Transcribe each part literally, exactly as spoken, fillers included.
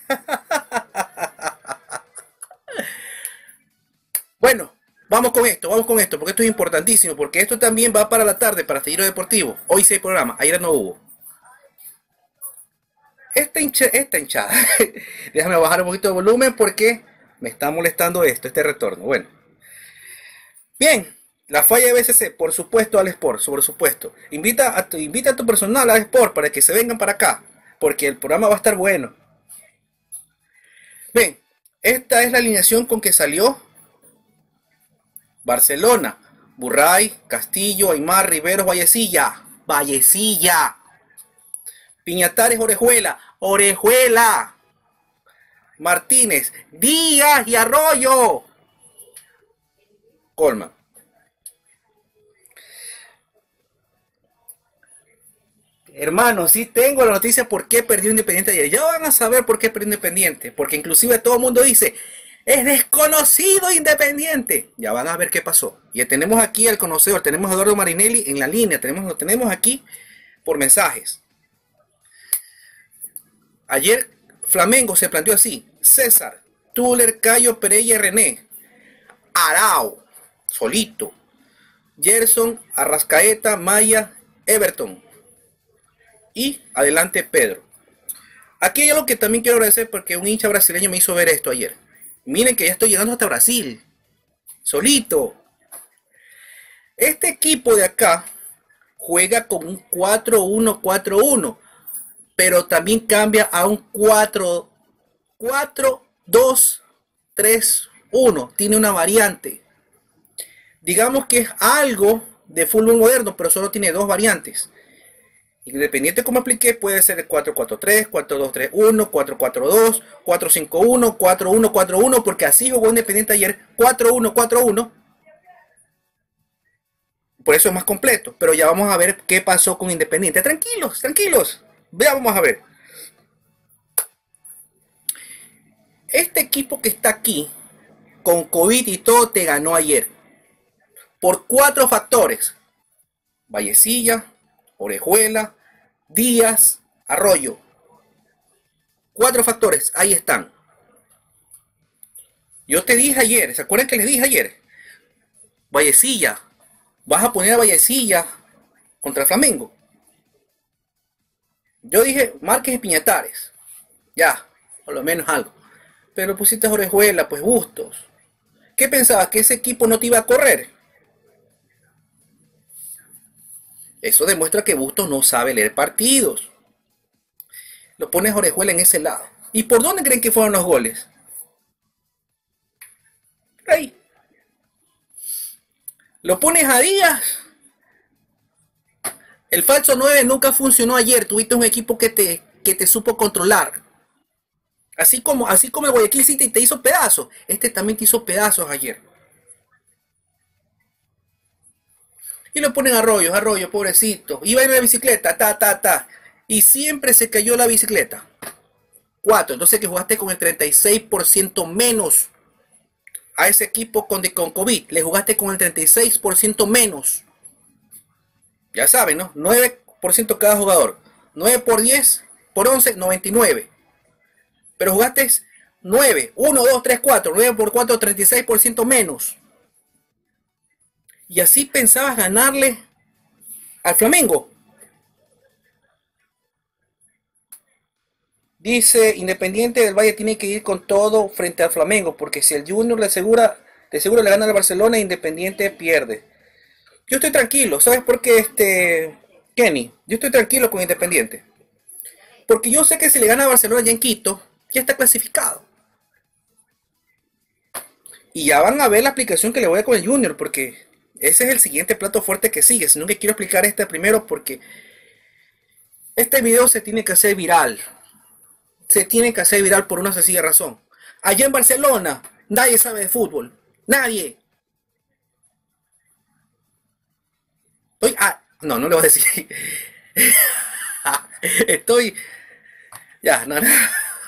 Bueno, vamos con esto, vamos con esto, porque esto es importantísimo, porque esto también va para la tarde, para Astillero Deportivo. Hoy sí hay programa, ayer no hubo. Esta, hincha, esta hinchada, déjame bajar un poquito de volumen porque me está molestando esto, este retorno. Bueno, bien, la falla de B C C, por supuesto al Sport, por supuesto. Invita a tu, invita a tu personal al Sport para que se vengan para acá, porque el programa va a estar bueno. Bien, esta es la alineación con que salió Barcelona: Burray, Castillo, Aymar, Riveros, Vallecilla. Vallecilla. Piñatares, Orejuela. Orejuela. Martínez, Díaz y Arroyo. Colman. Hermano, sí tengo la noticia por qué perdió Independiente ayer. Ya van a saber por qué perdió Independiente. Porque inclusive todo el mundo dice, es desconocido Independiente. Ya van a ver qué pasó. Y tenemos aquí al conocedor, tenemos a Eduardo Marinelli en la línea. Tenemos, lo tenemos aquí por mensajes. Ayer Flamengo se planteó así: César, Tuller, Cayo, Pereira, René, Arao, solito, Gerson, Arrascaeta, Maya, Everton y adelante Pedro. Aquí hay algo que también quiero agradecer porque un hincha brasileño me hizo ver esto ayer. Miren que ya estoy llegando hasta Brasil, solito. Este equipo de acá juega con un cuatro uno cuatro uno, pero también cambia a un cuatro dos tres uno. Tiene una variante. Digamos que es algo de fútbol moderno, pero solo tiene dos variantes. Independiente, como expliqué, puede ser el cuatro cuatro tres, cuatro dos tres uno, cuatro cuatro dos, cuatro cinco uno, cuatro uno cuatro uno, porque así jugó Independiente ayer, cuatro uno cuatro uno. Por eso es más completo, pero ya vamos a ver qué pasó con Independiente. Tranquilos, tranquilos. Veamos a ver. Este equipo que está aquí, con COVID y todo, te ganó ayer. Por cuatro factores: Vallecilla, Orejuela, Díaz, Arroyo. Cuatro factores, ahí están. Yo te dije ayer, ¿se acuerdan que les dije ayer? Vallecilla, vas a poner a Vallecilla contra el Flamengo. Yo dije Márquez y Piñatares. Ya, por lo menos algo. Pero pusiste a Orejuela, pues Bustos. ¿Qué pensabas? ¿Que ese equipo no te iba a correr? Eso demuestra que Bustos no sabe leer partidos. Lo pones a Orejuela en ese lado. ¿Y por dónde creen que fueron los goles? Ahí. Lo pones a Díaz. El falso nueve nunca funcionó ayer. Tuviste un equipo que te, que te supo controlar. Así como, así como el Guayaquil City te hizo pedazos, este también te hizo pedazos ayer. Y lo ponen a Arroyo, Arroyo, pobrecito. Iba en la bicicleta, ta, ta, ta. Y siempre se cayó la bicicleta. Cuatro. Entonces que jugaste con el treinta y seis por ciento menos. A ese equipo con, con COVID le jugaste con el treinta y seis por ciento menos. Ya saben, ¿no? nueve por ciento cada jugador. nueve por diez, por once, noventa y nueve. Pero jugaste nueve, uno, dos, tres, cuatro. nueve por cuatro, treinta y seis por ciento menos. Y así pensabas ganarle al Flamengo. Dice, Independiente del Valle tiene que ir con todo frente al Flamengo, porque si el Junior le asegura, de seguro le gana al Barcelona, Independiente pierde. Yo estoy tranquilo, ¿sabes por qué, este Kenny? Yo estoy tranquilo con Independiente. Porque yo sé que si le gana a Barcelona ya en Quito, ya está clasificado. Y ya van a ver la aplicación que le voy a dar con el Junior, porque ese es el siguiente plato fuerte que sigue. Sino que quiero explicar este primero porque este video se tiene que hacer viral. Se tiene que hacer viral por una sencilla razón. Allá en Barcelona, nadie sabe de fútbol. Nadie. Estoy... Ah, no, no le voy a decir. Estoy... Ya, no, no.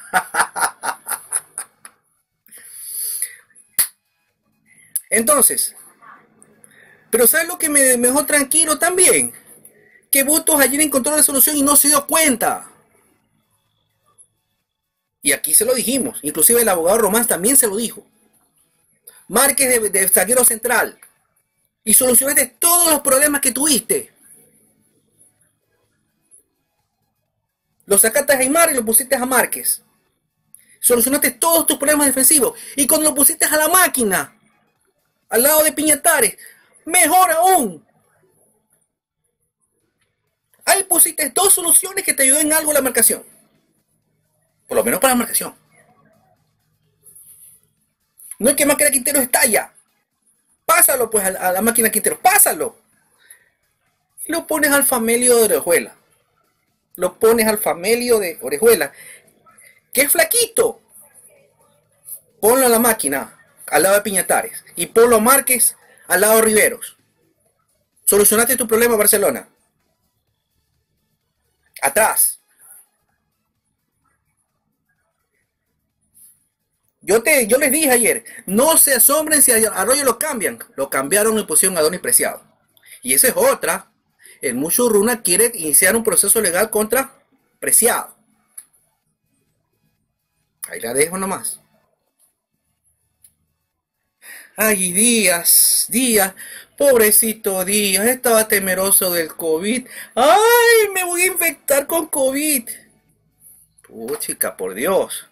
Entonces, pero ¿sabes lo que me dejó tranquilo también? Que Bustos ayer encontró la solución y no se dio cuenta. Y aquí se lo dijimos. Inclusive el abogado Román también se lo dijo. Márquez de, de zaguero central. Y solucionaste todos los problemas que tuviste. Lo sacaste a Aimar y lo pusiste a Márquez. Solucionaste todos tus problemas defensivos. Y cuando lo pusiste a la máquina, al lado de Piñatares, mejor aún. Ahí pusiste dos soluciones que te ayudó en algo la marcación. Por lo menos para la marcación. No es que máquina Quintero estalla. Pásalo pues a la, a la máquina Quintero. Pásalo. Y lo pones al Famelio de Orejuela. Lo pones al Famelio de Orejuela. Que es flaquito. Ponlo a la máquina al lado de Piñatares. Y ponlo a Márquez al lado de Riveros. Solucionaste tu problema, Barcelona. Atrás. Yo, te, yo les dije ayer, no se asombren si a Arroyo lo cambian. Lo cambiaron y pusieron a Adonis Preciado. Y esa es otra. El Mucho Runa quiere iniciar un proceso legal contra Preciado. Ahí la dejo nomás. Ay, Díaz, Díaz, pobrecito Díaz, estaba temeroso del COVID. Ay, me voy a infectar con COVID. Oh, chica, por Dios.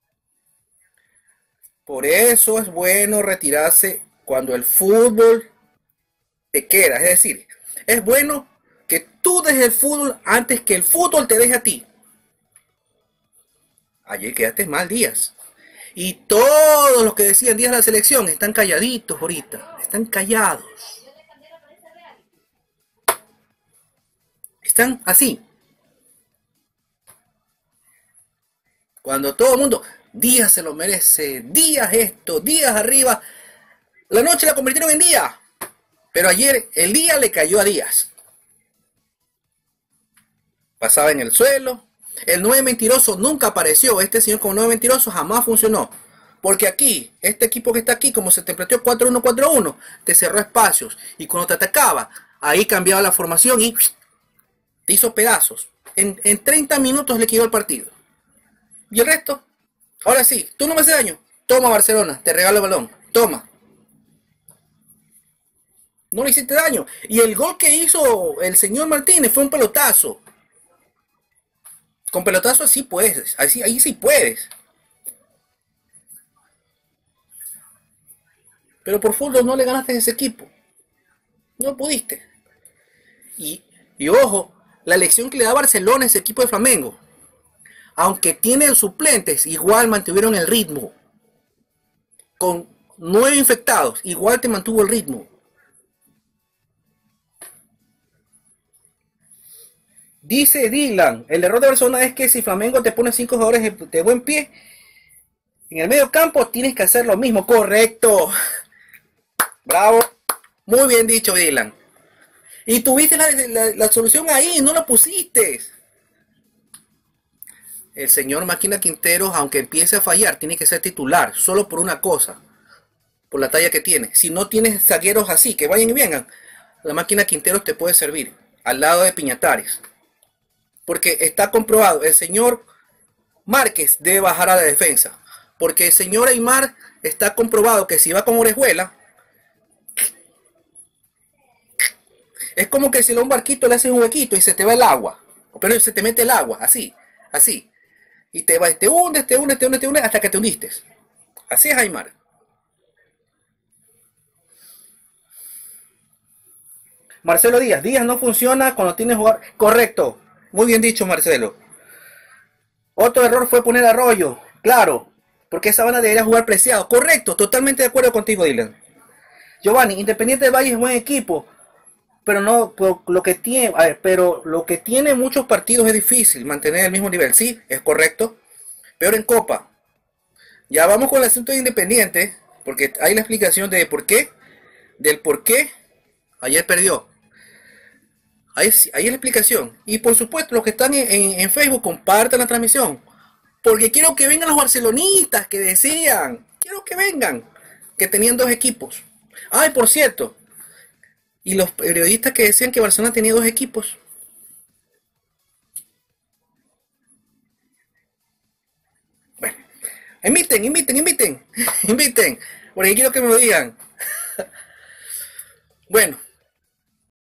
Por eso es bueno retirarse cuando el fútbol te queda. Es decir, es bueno que tú dejes el fútbol antes que el fútbol te deje a ti. Ayer quedaste mal, Díaz. Y todos los que decían Díaz de la selección están calladitos ahorita. Están callados. Están así. Cuando todo el mundo, Díaz se lo merece, Díaz esto, Díaz arriba. La noche la convirtieron en día. Pero ayer el día le cayó a Díaz. Pasaba en el suelo. El nueve mentiroso nunca apareció. Este señor como nueve mentiroso jamás funcionó. Porque aquí, este equipo que está aquí, como se te planteó cuatro uno cuatro uno, te cerró espacios. Y cuando te atacaba, ahí cambiaba la formación y te hizo pedazos. En, en treinta minutos le quedó el partido. Y el resto, ahora sí, tú no me haces daño. Toma, Barcelona, te regalo el balón. Toma. No le hiciste daño. Y el gol que hizo el señor Martínez fue un pelotazo. Con pelotazo así puedes. Así, ahí sí puedes. Pero por fútbol no le ganaste a ese equipo. No pudiste. Y, y ojo, la elección que le da Barcelona a ese equipo de Flamengo. Aunque tienen suplentes, igual mantuvieron el ritmo. Con nueve infectados, igual te mantuvo el ritmo. Dice Dylan, el error de Barcelona es que si Flamengo te pone cinco jugadores de buen pie, en el medio campo tienes que hacer lo mismo. Correcto. Bravo. Muy bien dicho, Dylan. Y tuviste la, la, la solución ahí, no la pusiste. El señor Máquina Quinteros, aunque empiece a fallar, tiene que ser titular, solo por una cosa, por la talla que tiene. Si no tienes zagueros así, que vayan y vengan, la Máquina Quinteros te puede servir, al lado de Piñatares. Porque está comprobado, el señor Márquez debe bajar a la defensa. Porque el señor Aimar está comprobado que si va con Orejuela, es como que si a un barquito le haces un huequito y se te va el agua. Pero se te mete el agua, así, así. Y te vas, te hundes, te hundes, te hundes, te hundes, hasta que te hundiste. Así es Aimar. Marcelo Díaz, Díaz no funciona cuando tienes jugar. Correcto. Muy bien dicho, Marcelo. Otro error fue poner a Arroyo. Claro, porque esa banda debería jugar Preciado. Correcto, totalmente de acuerdo contigo, Dylan. Giovanni, Independiente de Valle es buen equipo, pero no lo que tiene, a ver, pero lo que tiene muchos partidos es difícil mantener el mismo nivel. Sí, es correcto. Peor en Copa. Ya vamos con el asunto de Independiente, porque hay la explicación de por qué, del por qué ayer perdió. Ahí, ahí es la explicación. Y por supuesto, los que están en, en, en Facebook, compartan la transmisión. Porque quiero que vengan los barcelonistas que decían. Quiero que vengan. Que tenían dos equipos. Ay, por cierto. Y los periodistas que decían que Barcelona tenía dos equipos. Inviten, inviten, inviten, inviten. Porque quiero que me lo digan. Bueno.